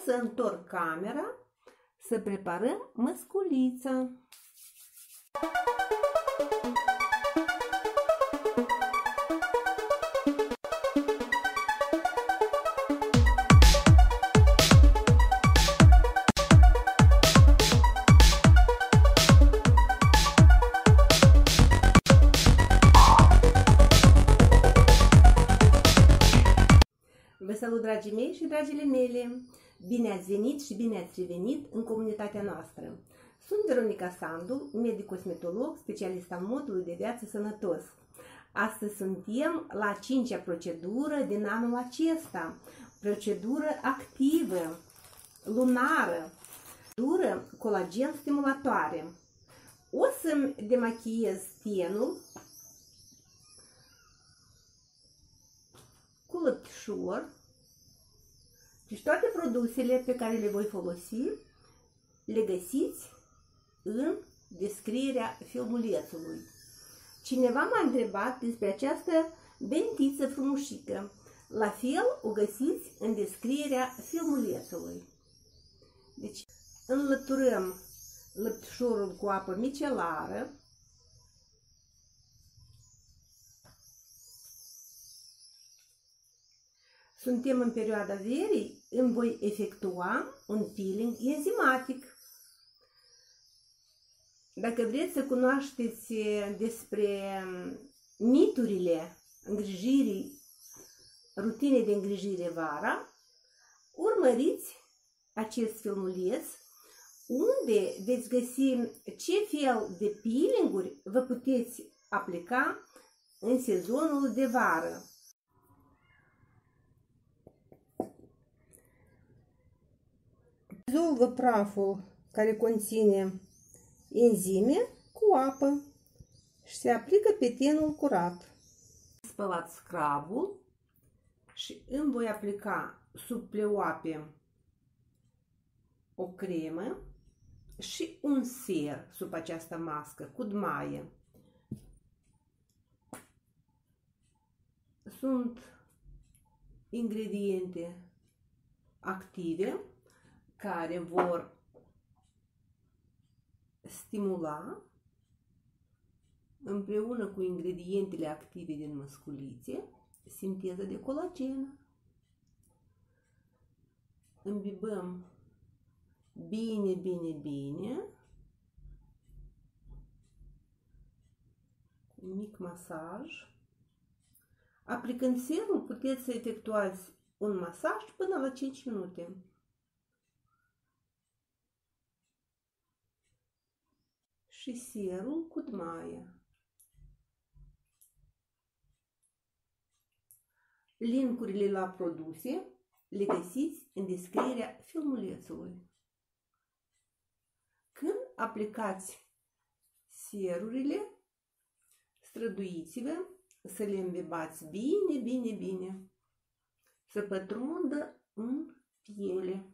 să întorc camera să preparăm măsculița. Vă salut, dragii mei și dragile mele! Bine ați venit și bine ați revenit în comunitatea noastră! Sunt Veronica Sandu, medic-cosmetolog, specialist al modului de viață sănătos. Astăzi suntem la 5-a procedură din anul acesta, procedură activă, lunară, procedură colagen stimulatoare. O să-mi demachiez tenul cu lăptișor. Deci toate produsele pe care le voi folosi le găsiți în descrierea filmulețului. Cineva m-a întrebat despre această bentiță frumușică. La fel o găsiți în descrierea filmulețului. Deci înlăturăm lăptișorul cu apă micelară. Suntem în perioada verii, îmi voi efectua un peeling enzimatic. Dacă vreți să cunoașteți despre miturile îngrijirii, rutinei de îngrijire vara, urmăriți acest filmuleț unde veți găsi ce fel de peelinguri vă puteți aplica în sezonul de vară. Dizolvă praful care conține enzime cu apă și se aplică pe tenul curat. Spălat scrabul și îmi voi aplica sub pleoape o cremă și un ser sub această mască cu dmaie. Sunt ingrediente active care vor stimula împreună cu ingredientele active din măsculițe sinteza de colagen. Îmbibăm bine, bine, bine, cu un mic masaj. Aplicând serul puteți să efectuați un masaj până la 5 minute. Și serul cu dmaie. Linkurile la produse le găsiți în descrierea filmulețului. Când aplicați serurile, străduiți-vă să le îmbibați bine, bine, bine, să pătrundă în piele.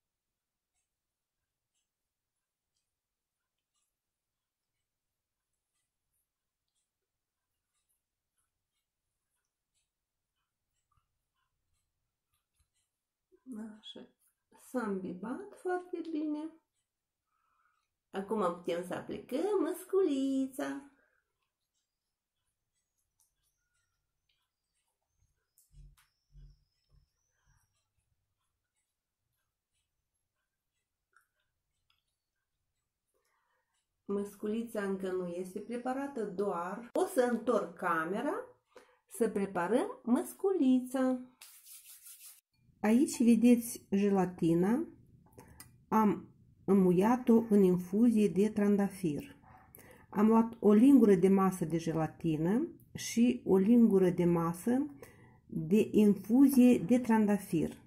Așa, s-a îmbibat foarte bine. Acum putem să aplicăm măsculița. Măsculița încă nu este preparată, doar o să întorc camera să preparăm măsculița. Aici vedeți gelatina, am înmuiat-o în infuzie de trandafir. Am luat o lingură de masă de gelatină și o lingură de masă de infuzie de trandafir.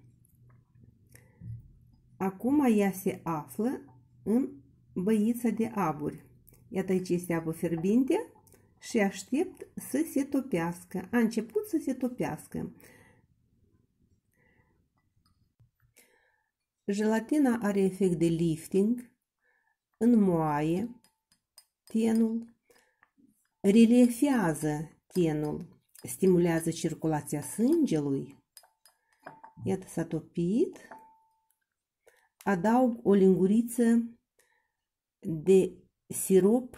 Acum ea se află în băița de aburi. Iată, aici este apă fierbinte și aștept să se topească. A început să se topească. Gelatina are efect de lifting, înmoaie tenul, reliefează tenul, stimulează circulația sângelui. Iată, s-a topit adaug o linguriță de sirop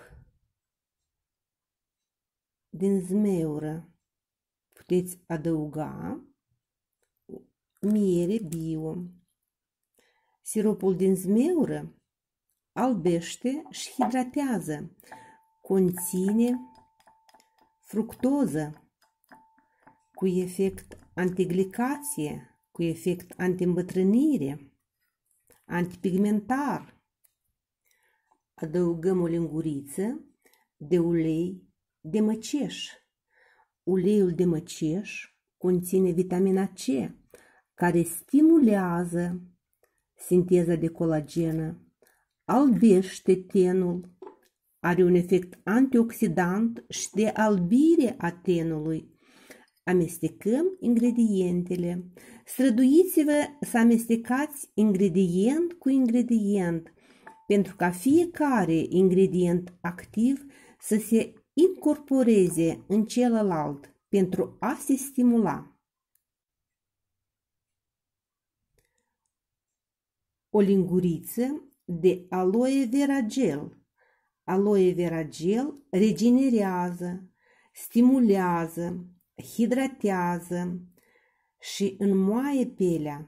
din zmeură. Puteți adăuga miere bio. Siropul din zmeură albește și hidratează. Conține fructoză cu efect antiglicație, cu efect antiîmbătrânire, antipigmentar. Adăugăm o linguriță de ulei de măceș. Uleiul de măceș conține vitamina C, care stimulează sinteza de colagenă, albește tenul, are un efect antioxidant și de albire a tenului. Amestecăm ingredientele. Străduiți-vă să amestecați ingredient cu ingredient, pentru ca fiecare ingredient activ să se incorporeze în celălalt pentru a se stimula. O linguriță de aloe vera gel. Aloe vera gel regenerează, stimulează, hidratează și înmoaie pielea.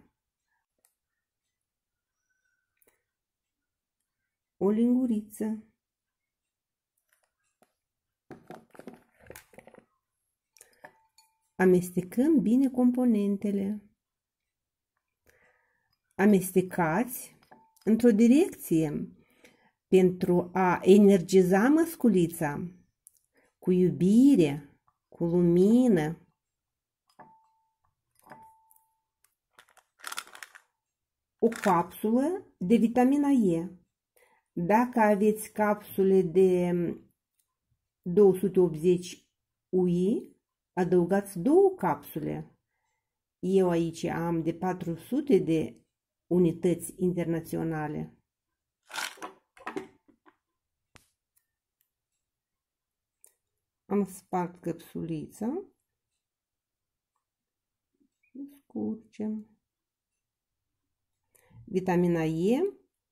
O linguriță. Amestecăm bine componentele. Amestecați într-o direcție pentru a energiza măsculița cu iubire, cu lumină. O capsulă de vitamina E. Dacă aveți capsule de 280 UI, adăugați 2 capsule. Eu aici am de 400 de unități internaționale. Am spart capsulița și scurgem. Vitamina E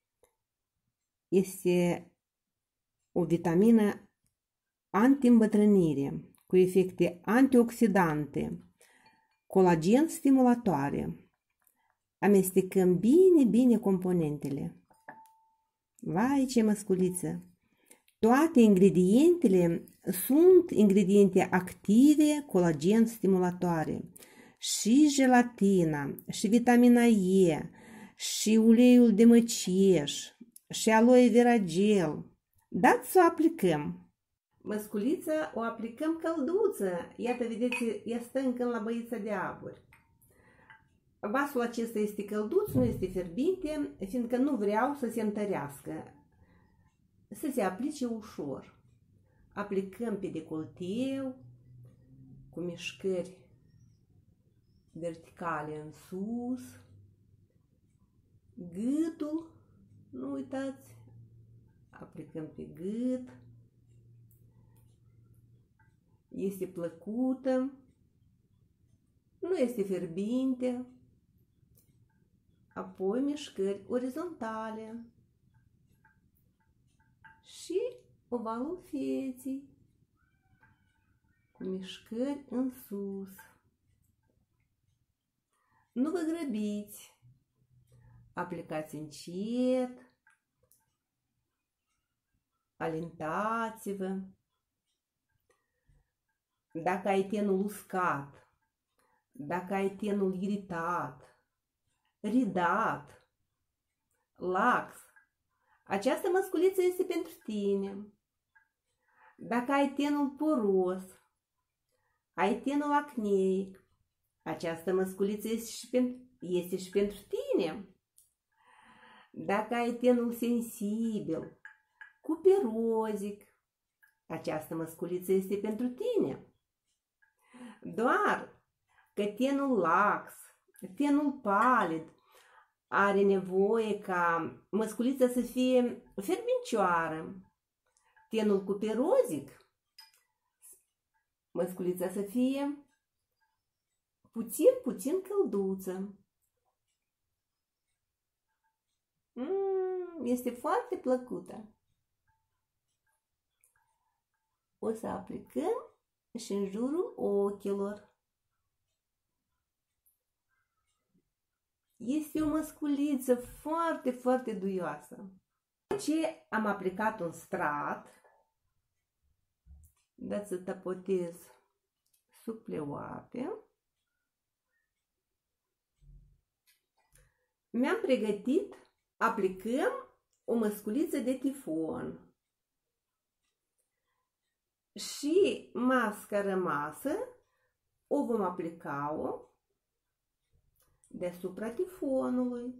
este o vitamină anti-îmbătrânire cu efecte antioxidante, colagen stimulatoare. Amestecăm bine componentele. Vai, ce măsculiță! Toate ingredientele sunt ingrediente active, colagen stimulatoare. Și gelatina, și vitamina E, și uleiul de măceș, și aloe vera gel. Dați să o aplicăm. Măsculița o aplicăm călduță. Iată, vedeți, ea stă încă la băița de aburi. Vasul acesta este călduț, nu este fierbinte, fiindcă nu vreau să se întărească, să se aplice ușor. Aplicăm pe decolteu, cu mișcări verticale în sus, gâtul, nu uitați, aplicăm pe gât, este plăcută, nu este fierbinte, apoi mișcări orizontale și ovalul feții, cu mișcări în sus. Nu vă grăbiți, aplicați încet, alentați-vă. Dacă ai tenul uscat, dacă ai tenul iritat, ridat, lax, această măsculiță este pentru tine. Dacă ai tenul poros, ai tenul acneic, această măsculiță este și pentru tine. Dacă ai tenul sensibil, cuperozic, această măsculiță este pentru tine. Doar că tenul lax, tenul palid, are nevoie ca măsculița să fie fierbincioară. Tenul cuperozic, măsculița să fie puțin călduță. este foarte plăcută. O să aplicăm și în jurul ochilor. Este o măsculiță foarte, foarte duioasă. Ce am aplicat un strat, dați să tapotez sub pleoape, mi-am pregătit, aplicăm o măsculiță de tifon și masca rămasă o vom aplica-o deasupra tifonului.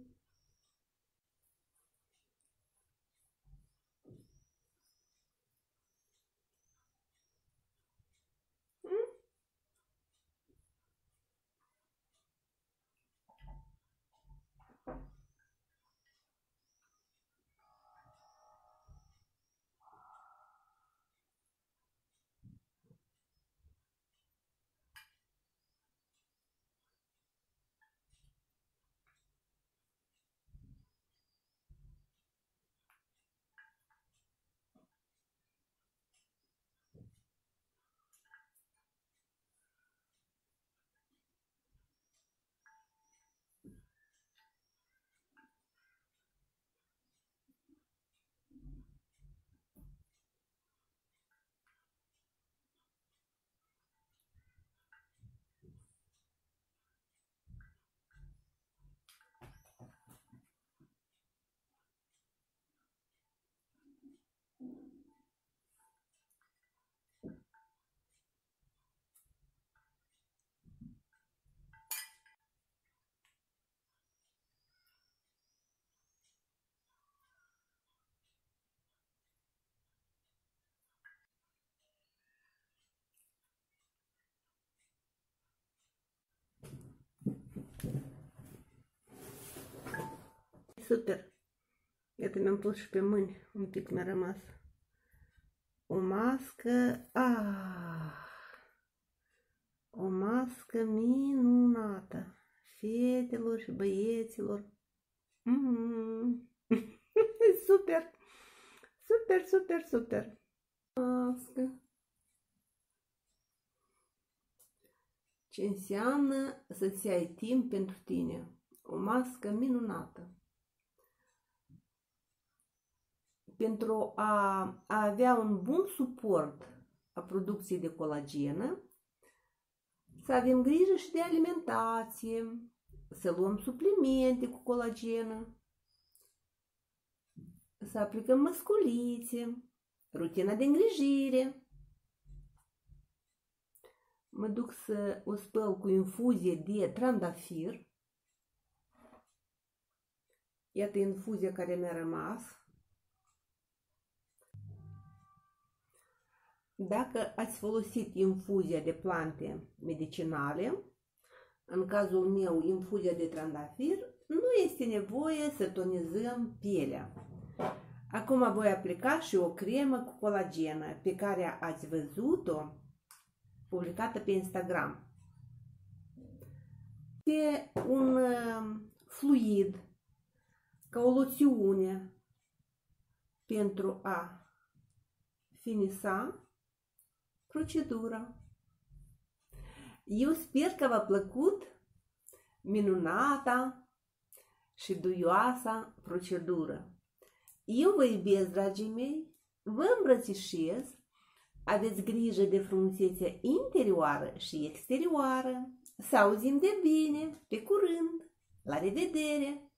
Super! Iată, mi-am pus și pe mâini, un pic mi-a rămas. O mască, o mască minunată, fetelor și băieților. Super! Super, super, super! Mască. Ce înseamnă să-ți ai timp pentru tine? O mască minunată. Pentru a avea un bun suport a producției de colagenă, să avem grijă și de alimentație, să luăm suplimente cu colagenă, să aplicăm măsculițe, rutina de îngrijire. Mă duc să o spăl cu infuzie de trandafir. Iată infuzia care mi-a rămas. Dacă ați folosit infuzia de plante medicinale, în cazul meu infuzia de trandafir, nu este nevoie să tonizăm pielea. Acum voi aplica și o cremă cu colagenă pe care ați văzut-o publicată pe Instagram. Este un fluid, ca o loțiune pentru a finisa procedura. Eu sper că v-a plăcut minunata și duioasa procedură. Eu vă iubesc, dragii mei, vă îmbrățișez, aveți grijă de frumusețea interioară și exterioară, să auzim de bine, pe curând, la revedere!